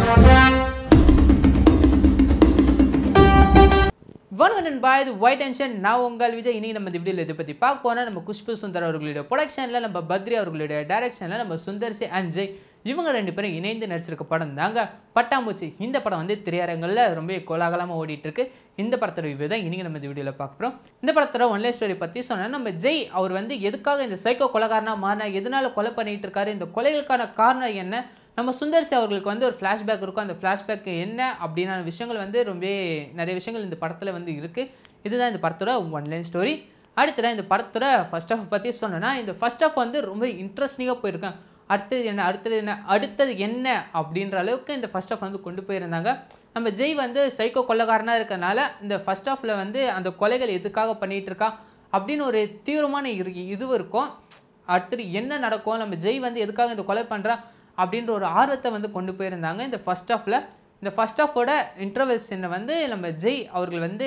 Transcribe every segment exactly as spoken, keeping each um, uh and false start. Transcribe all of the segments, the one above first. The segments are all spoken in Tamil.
வணக்கம் நண்பா, இது ஒயிட் டென்ஷன். நான் உங்கள் விஜய். இன்னைக்கு நம்ம இந்த வீடியோவில் இதை பற்றி பார்க்க போனால் நம்ம குஷ்பு சுந்தர் அவர்களுடைய ப்ரொடக்ஷனில், நம்ம பத்ரி அவர்களுடைய டைரக்ஷனில், நம்ம சுந்தர்சி அண்ட் ஜெய் இவங்க ரெண்டு பேரும் இணைந்து நடிச்சிருக்க படம் தாங்க பட்டாம்பூச்சி. இந்த படம் வந்து திரையரங்களில் ரொம்ப கோலாகலமாக ஓடிட்டு இருக்கு. இந்த படத்தோட ரிவ்யூ தான் இன்னைக்கு நம்ம இந்த வீடியோவில் பார்க்குறோம். இந்த படத்தோட ஒன்லைன் ஸ்டோரி பற்றி சொன்னால், நம்ம ஜெய் அவர் வந்து எதுக்காக இந்த சைக்கோ கொலைகாரனாக மாறினா, எதனால கொலை பண்ணிட்டு இருக்காரு, இந்த கொலைகளுக்கான காரணம் என்ன, நம்ம சுந்தர்சி அவர்களுக்கு வந்து ஒரு ஃப்ளாஷ்பேக் இருக்கும். அந்த ஃப்ளாஷ்பேக் என்ன அப்படின்னா விஷயங்கள் வந்து ரொம்ப நிறைய விஷயங்கள் இந்த படத்தில் வந்து இருக்குது. இதுதான் இந்த படத்தோட ஒன்லைன் ஸ்டோரி. அடுத்ததான் இந்த படத்தோட ஃபர்ஸ்ட் ஆஃப் பற்றி சொன்னேன்னா, இந்த ஃபர்ஸ்ட் ஆஃப் வந்து ரொம்ப இன்ட்ரெஸ்டிங்காக போயிருக்கேன். அடுத்தது என்ன அடுத்தது என்ன அடுத்தது என்ன அப்படின்ற அளவுக்கு இந்த ஃபர்ஸ்ட் ஆஃப் வந்து கொண்டு போயிருந்தாங்க. நம்ம ஜெய் வந்து சைக்கோ கொலைகாரனாக இருக்கனால இந்த ஃபர்ஸ்ட் ஆஃபில் வந்து அந்த கொலைகள் எதுக்காக பண்ணிகிட்டு இருக்கா அப்படின்னு ஒரு தீவிரமான இதுவும் இருக்கும். அடுத்தது என்ன நடக்கும், நம்ம ஜெய் வந்து எதுக்காக இந்த கொலை பண்ணுறா அப்படின்ற ஒரு ஆர்வத்தை வந்து கொண்டு போயிருந்தாங்க இந்த ஃபர்ஸ்ட் ஆஃபில். இந்த ஃபர்ஸ்ட் ஆஃபோட இன்டர்வெல் சீனை வந்து நம்ம ஜெய் அவர்கள் வந்து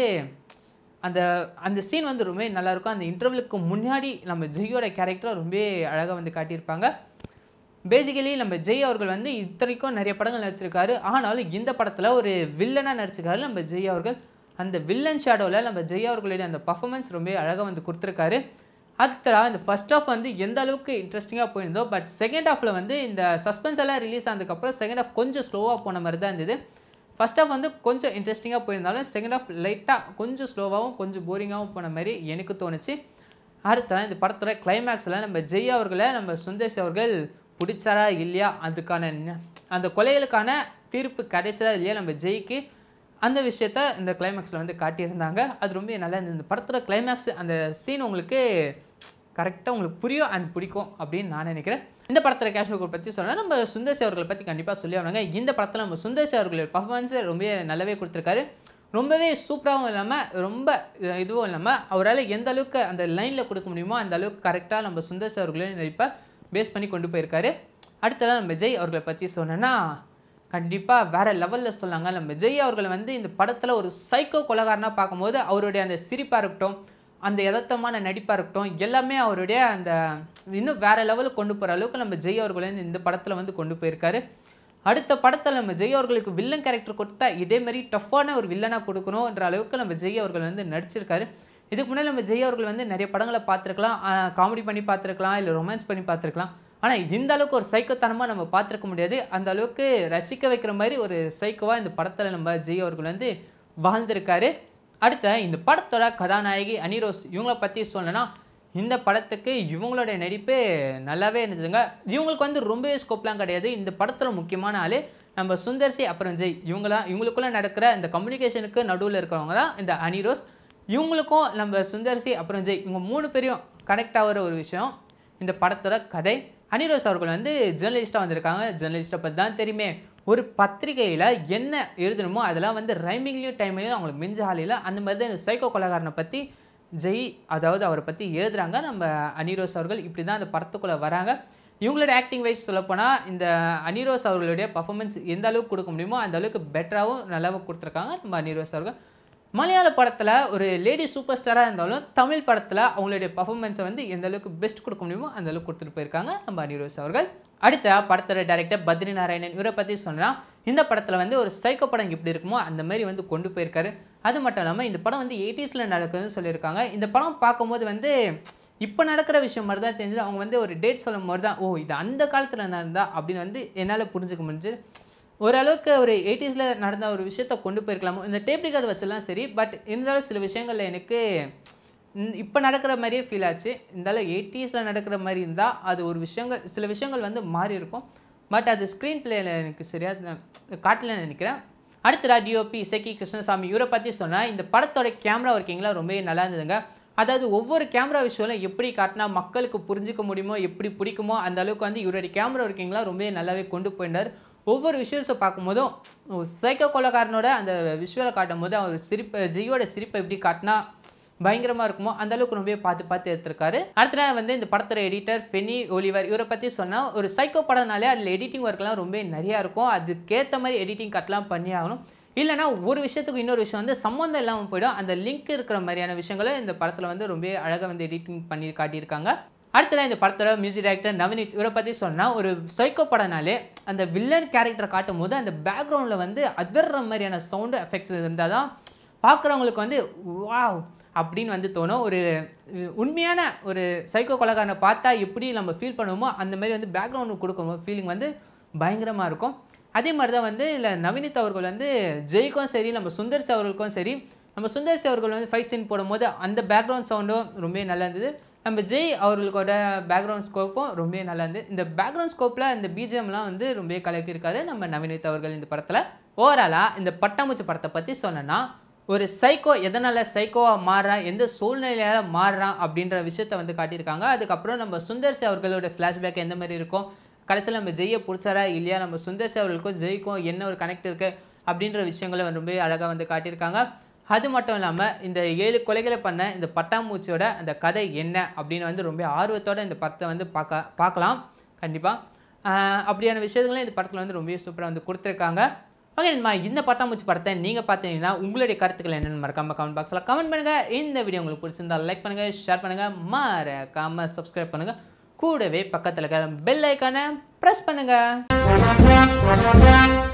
அந்த அந்த சீன் வந்து ரொம்ப நல்லாயிருக்கும். அந்த இன்டர்வலுக்கு முன்னாடி நம்ம ஜெய்யோட கேரக்டரை ரொம்ப அழகாக வந்து காட்டியிருப்பாங்க. பேசிக்கலி நம்ம ஜெய் அவர்கள் வந்து இத்தனைக்கும் நிறைய படங்கள் நடிச்சிருக்காரு. ஆனாலும் இந்த படத்தில் ஒரு வில்லனாக நடிச்சிருக்காரு நம்ம ஜெய் அவர்கள். அந்த வில்லன் ஷேடோவில் நம்ம ஜெய் அவர்களுடைய அந்த பர்ஃபார்மன்ஸ் ரொம்ப அழகாக வந்து கொடுத்துருக்காரு. அடுத்ததா இந்த ஃபர்ஸ்ட் ஆஃப் வந்து எந்த அளவுக்கு இன்ட்ரெஸ்டிங்காக போயிருந்தோ, பட் செகண்ட் ஹாஃபில் வந்து இந்த சஸ்பென்ஸ் எல்லாம் ரிலீஸ் ஆனதுக்கப்புறம் செகண்ட் ஹாஃப் கொஞ்சம் ஸ்லோவாக போன மாதிரி தான் இருந்தது. ஃபர்ஸ்ட் ஆஃப் வந்து கொஞ்சம் இன்ட்ரெஸ்டிங்காக போயிருந்தாலும் செகண்ட் ஆஃப் லைட்டாக கொஞ்சம் ஸ்லோவாகவும் கொஞ்சம் போரிங்காகவும் போன மாதிரி எனக்கு தோணுச்சு. அடுத்ததான் இந்த படத்தோட கிளைமேக்ஸில் நம்ம ஜெய் அவர்களை நம்ம சுந்தர்சி அவர்கள் பிடிச்சாரா இல்லையா, அதுக்கான அந்த கொலைகளுக்கான தீர்ப்பு கிடைச்சதா இல்லையா நம்ம ஜெய்க்கு, அந்த விஷயத்த இந்த கிளைமேக்ஸில் வந்து காட்டியிருந்தாங்க. அது ரொம்ப நல்லா இருந்தது. இந்த படத்தோட கிளைமேக்ஸ் அந்த சீன் உங்களுக்கு கரெக்டாக உங்களுக்கு புரியும் அண்ட் பிடிக்கும் அப்படின்னு நான் நினைக்கிறேன். இந்த படத்தில் கேஷ்மீர் பற்றி சொன்னால் நம்ம சுந்தர்சி அவர்களை பற்றி கண்டிப்பாக சொல்லி ஆனாங்க. இந்த படத்தில் நம்ம சுந்தர்சி அவர்களுடைய பர்ஃபார்மன்ஸை ரொம்ப நல்லாவே கொடுத்துருக்காரு. ரொம்பவே சூப்பராகவும் இல்லாமல் ரொம்ப இதுவும் இல்லாமல் அவரால் எந்த அளவுக்கு அந்த லைனில் கொடுக்க முடியுமோ அந்த அளவுக்கு கரெக்டாக நம்ம சுந்தர்சி அவர்களையும் நடிப்பை பேஸ் பண்ணி கொண்டு போயிருக்காரு. அடுத்ததான் நம்ம ஜெய் அவர்களை பற்றி சொன்னேன்னா கண்டிப்பாக வேறு லெவலில் சொல்லாங்க. நம்ம ஜெய் அவர்களை வந்து இந்த படத்தில் ஒரு சைக்கோ கொலைகாரனாக பார்க்கும்போது அவருடைய அந்த சிரிப்பாக இருக்கட்டும், அந்த யதார்த்தமான நடிப்பாக இருக்கட்டும், எல்லாமே அவருடைய அந்த இன்னும் வேறு லெவலுக்கு கொண்டு போகிற அளவுக்கு நம்ம ஜெய் அவர்களை வந்து இந்த படத்தில் வந்து கொண்டு போயிருக்காரு. அடுத்த படத்தில் நம்ம ஜெய் அவர்களுக்கு வில்லன் கேரக்டர் கொடுத்தா இதேமாதிரி டஃப்பான ஒரு வில்லனாக கொடுக்கணுன்ற அளவுக்கு நம்ம ஜெய் அவர்கள் வந்து நடிச்சிருக்காரு. இதுக்கு முன்னாடி நம்ம ஜெய் அவர்கள் வந்து நிறைய படங்களை பார்த்துருக்கலாம், காமெடி பண்ணி பார்த்துருக்கலாம், இல்லை ரொமான்ஸ் பண்ணி பார்த்துருக்கலாம். ஆனால் இந்த அளவுக்கு ஒரு சைக்கோத்தனமாக நம்ம பார்த்துருக்க முடியாது. அந்த அளவுக்கு ரசிக்க வைக்கிற மாதிரி ஒரு சைக்கோவாக இந்த படத்தில் நம்ம ஜெய் அவர்கள் வந்து வாழ்ந்திருக்காரு. அடுத்த இந்த படத்தோட கதாநாயகி அனிரோஸ் இவங்களை பற்றி சொல்லணும்னா, இந்த படத்துக்கு இவங்களுடைய நடிப்பு நல்லாவே இருந்ததுங்க. இவங்களுக்கு வந்து ரொம்பவே ஸ்கோப்லாம் கிடையாது. இந்த படத்தில் முக்கியமான ஆள் நம்ம சுந்தர்சி அப்புறம் ஜெய், இவங்களாம் இவங்களுக்குள்ளே நடக்கிற இந்த கம்யூனிகேஷனுக்கு நடுவில் இருக்கிறவங்க தான் இந்த அனிரோஸ். இவங்களுக்கும் நம்ம சுந்தர்சி அப்புறம் ஜெய் இவங்க மூணு பேரையும் கனெக்ட் ஆகிற ஒரு விஷயம் இந்த படத்தோட கதை. அனிரோஸ் அவர்கள் வந்து ஜேர்னலிஸ்ட்டாக வந்திருக்காங்க. ஜேர்னலிஸ்ட்டை பற்றி தான் தெரியுமே, ஒரு பத்திரிகையில் என்ன எழுதணுமோ அதெல்லாம் வந்து ரைமிங்லேயும் டைம்லேயும் அவங்களுக்கு மிஞ்ச ஆலையில் அந்த மாதிரி தான் இந்த சைக்கோ கொலைகாரனை பற்றி ஜெய் அதாவது அவரை பற்றி எழுதுகிறாங்க நம்ம அனிரோஸ் அவர்கள். இப்படி தான் அந்த படத்துக்குள்ளே வராங்க. இவங்களோட ஆக்டிங் வைஸ் சொல்லப்போனால் இந்த அனிரோஸ் அவர்களுடைய பர்ஃபார்மன்ஸ் எந்த அளவுக்கு கொடுக்க முடியுமோ அந்த அளவுக்கு பெட்டராகவும் நல்லாவும் கொடுத்துருக்காங்க நம்ம அனிரோஸ் அவர்கள். மலையாள படத்தில் ஒரு லேடி சூப்பர் ஸ்டாராக இருந்தாலும் தமிழ் படத்தில் அவங்களுடைய பர்ஃபார்மன்ஸை வந்து எந்த அளவுக்கு பெஸ்ட் கொடுக்க முடியுமோ அந்த அளவுக்கு கொடுத்துட்டு போயிருக்காங்க நம்ம அனிரோஸ் அவர்கள். அடுத்த படத்தோட டைரக்டர் பத்ரி நாராயணன் இவரை பற்றி சொன்னால், இந்த படத்தில் வந்து ஒரு சைக்கோ படம் எப்படி இருக்குமோ அந்த மாதிரி வந்து கொண்டு போயிருக்காரு. அது மட்டும் இல்லாமல் இந்த படம் வந்து எயிட்டிஸில் நடக்குதுன்னு சொல்லியிருக்காங்க. இந்த படம் பார்க்கும்போது வந்து இப்போ நடக்கிற விஷயம் மாதிரி தான் தெரிஞ்சது. அவங்க வந்து ஒரு டேட் சொல்லும் போது தான் ஓ இது அந்த காலத்தில் நடந்தா அப்படின்னு வந்து என்னால் புரிஞ்சுக்க முடிஞ்சு. ஓரளவுக்கு ஒரு எயிட்டிஸில் நடந்த ஒரு விஷயத்தை கொண்டு போயிருக்கலாமோ இந்த டேப் ரெக்கார்டு வச்செல்லாம் சரி. பட் இருந்தாலும் சில விஷயங்களில் எனக்கு இப்போ நடக்கிற மாதிரியே ஃபீல் ஆச்சு. இருந்தாலும் எயிட்டிஸில் நடக்கிற மாதிரி இருந்தால் அது ஒரு விஷயங்கள் சில விஷயங்கள் வந்து மாறி இருக்கும். பட் அது ஸ்க்ரீன் பிளேயில் எனக்கு சரியாக காட்டலன்னு நினைக்கிறேன். அடுத்ததா டிஓபி இசக்கி கிருஷ்ணசாமி இவரை பற்றி சொன்னால், இந்த படத்தோட கேமரா ஒர்க்கிங்லாம் ரொம்ப நல்லா இருந்ததுங்க. அதாவது ஒவ்வொரு கேமரா விஷயம் எப்படி காட்டினா மக்களுக்கு புரிஞ்சிக்க முடியுமோ எப்படி பிடிக்குமோ அந்த அளவுக்கு வந்து இவருடைய கேமரா ஒர்க்கிங்லாம் ரொம்ப நல்லாவே கொண்டு போயிருந்தார். ஒவ்வொரு விஷுவல்ஸை பார்க்கும்போதும் சைக்கோ கொலைகாரனோட அந்த விஷுவலை காட்டும் போது அவர் சிரிப்பை ஜெய்யோட சிரிப்பை எப்படி காட்டினா பயங்கரமாக இருக்குமோ அந்த அளவுக்கு ரொம்ப பார்த்து பார்த்து எடுத்திருக்காரு. அடுத்த நாள் வந்து இந்த படத்தோட எடிட்டர் ஃபெனி ஒலிவர் இவரை பற்றி சொன்னால், ஒரு சைக்கோ படம்னாலே அதில் எடிட்டிங் ஒர்க்லாம் ரொம்ப நிறையா இருக்கும். அதுக்கேற்ற மாதிரி எடிட்டிங் கட்லாம் பண்ணி ஆகணும். இல்லைனா ஒரு விஷயத்துக்கு இன்னொரு விஷயம் வந்து சம்மந்தம் இல்லாமல் போய்டும். அந்த லிங்க் இருக்கிற மாதிரியான விஷயங்களை இந்த படத்தில் வந்து ரொம்ப அழகாக வந்து எடிட்டிங் பண்ணி காட்டியிருக்காங்க. அடுத்ததான் இந்த படத்தோட மியூசிக் டைரக்டர் நவனித் இவரை பற்றி சொன்னால் ஒரு சைக்கோ படனாலே அந்த வில்லன் கேரக்டரை காட்டும் போது அந்த பேக்ரவுண்டில் வந்து அதர்ற மாதிரியான சவுண்டு எஃபெக்ட்ஸ் இருந்தால் தான் பார்க்குறவங்களுக்கு வந்து வாவ் அப்படின்னு வந்து தோணும். ஒரு உண்மையான ஒரு சைக்கோ கொலைகாரனை பார்த்தா எப்படி நம்ம ஃபீல் பண்ணுவோமோ அந்த மாதிரி வந்து பேக்ரவுண்டு கொடுக்கும் ஃபீலிங் வந்து பயங்கரமாக இருக்கும். அதே மாதிரி தான் வந்து இல்லை நவனித் அவர்கள் வந்து ஜெய்க்கும் சரி நம்ம சுந்தர்சி அவர்களுக்கும் சரி நம்ம சுந்தர்சி அவர்கள் வந்து ஃபைட் சீன் போடும்போது அந்த பேக்ரவுண்ட் சவுண்டும் ரொம்ப நல்லா இருந்தது. நம்ம ஜெய் அவர்களோட பேக்ரவுண்ட் ஸ்கோப்பும் ரொம்ப நல்லா இருந்தது. இந்த பேக்ரவுண்ட் ஸ்கோப்பில் இந்த பிஜிஎம்லாம் வந்து ரொம்ப கலக்கியிருக்காரு நம்ம நவனித் அவர்கள் இந்த படத்தில். ஓவராலாக இந்த பட்டாம்பூச்சி படத்தை பற்றி சொன்னேன்னா ஒரு சைக்கோ எதனால் சைக்கோவாக மாறுறான் எந்த சூழ்நிலையால் மாறுறான் அப்படின்ற விஷயத்தை வந்து காட்டியிருக்காங்க. அதுக்கப்புறம் நம்ம சுந்தர்சி அவர்களோட ஃப்ளாஷ்பேக் எந்த மாதிரி இருக்கும், கடைசியில் நம்ம ஜெய்யை பிடிச்சாரா இல்லையா, நம்ம சுந்தர்சி அவர்களுக்கும் ஜெய்க்கும் என்ன ஒரு கனெக்ட் இருக்குது அப்படின்ற விஷயங்களை ரொம்ப அழகாக வந்து காட்டியிருக்காங்க. அது மட்டும் இல்லாமல் இந்த ஏழு கொலைகளை பண்ண இந்த பட்டாம்பூச்சியோட அந்த கதை என்ன அப்படின்னு வந்து ரொம்ப ஆர்வத்தோடு இந்த படத்தை வந்து பார்க்க பார்க்கலாம் கண்டிப்பாக. அப்படியான விஷயங்களும் இந்த படத்தில் வந்து ரொம்ப சூப்பராக வந்து கொடுத்துருக்காங்க. ஓகே நண்பா, இந்த பட்டாம்பூச்சி படத்தை நீங்கள் பார்த்தீங்கன்னா உங்களுடைய கருத்துக்கள் என்னென்னு மறக்காமல் கமெண்ட் பாக்ஸில் கமெண்ட் பண்ணுங்கள். இந்த வீடியோ உங்களுக்கு பிடிச்சிருந்தா லைக் பண்ணுங்கள், ஷேர் பண்ணுங்கள், மறக்காமல் சப்ஸ்கிரைப் பண்ணுங்கள். கூடவே பக்கத்தில் இருக்கிற பெல் ஐக்கானை ப்ரெஸ் பண்ணுங்கள்.